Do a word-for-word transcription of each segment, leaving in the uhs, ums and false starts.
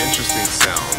Interesting sound.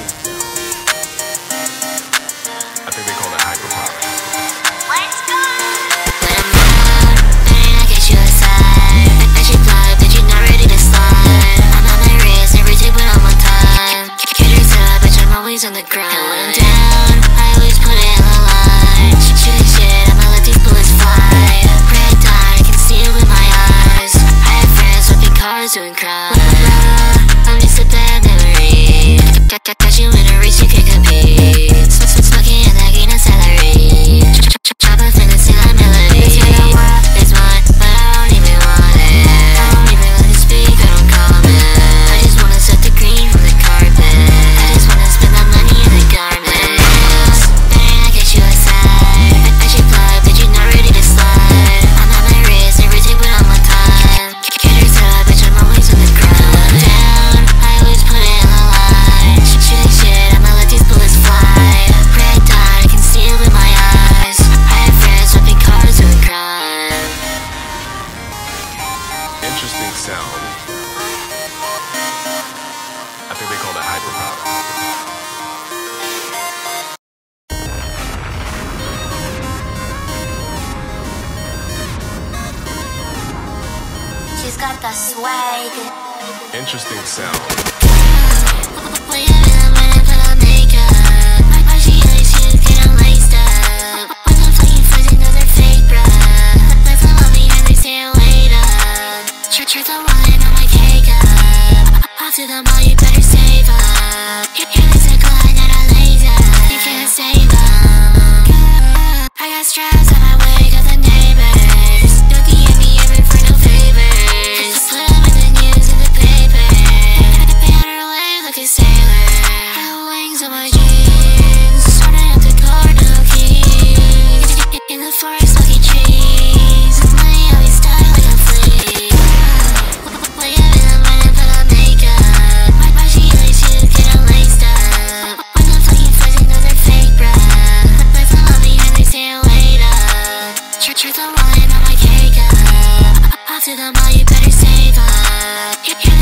I think they call it hyperpop. Let's go! When I'm out, better not get you aside. Bet you fly, bet you're not ready to slide. I'm on my wrist, every tip when I'm on time. Caters up, bitch, I'm always on the grind. And when I'm down, I always put it on the line. Shooting shit, I'ma let these bullets fly. Red dot, I can see it with my eyes. I have friends flipping cars, doing crime. I'm just a bad memory. Got you in a race you can't compete. Smoking and lagging a salary. Chop a fin and sing a melody. This world is one, but I don't even want it. I don't even let it speak, I don't comment. I just wanna set the green from the carpet. I just wanna spend that money in the garments. Better not get you aside. Bet you fly, bet you're not ready to slide. I'm on my wrist, every tip when I'm on time. Caters up, bitch, I'm always on the grind. Down, I always put it on the line. Shooting shit, I'ma let these bullets fly. Red dot, I can see it with my eyes. I have friends flipping cars, doing crime. Interesting sound. I think they call it hyperpop. She's got the swag. Interesting sound. When you feel when I put on makeup, why she likes you, get all laced up. When I'm fucking fuzzy, those are fake, bruh. Let them love me and they say wait up. Church, church, the wallet on my cake up. Off to the mall, you better save up. You're the circle, I'm not a laser. You can't save them. I got straps on my way, got the neighbors. Don't D M me ever for no favors. Put them in the news and the paper. They had her live like a sailor. Her wings on my jeans. Sorting up the cardinal keys. In the forest, lucky trees. Money always stuck like a flea. When you feel when I put on makeup, why she likes you, get all laced up. When I'm fucking fuzzy, those are fake, bruh. Let them love me and they say wait up. Church, church, the wallet on my cake up. Off to the mall, you better save up.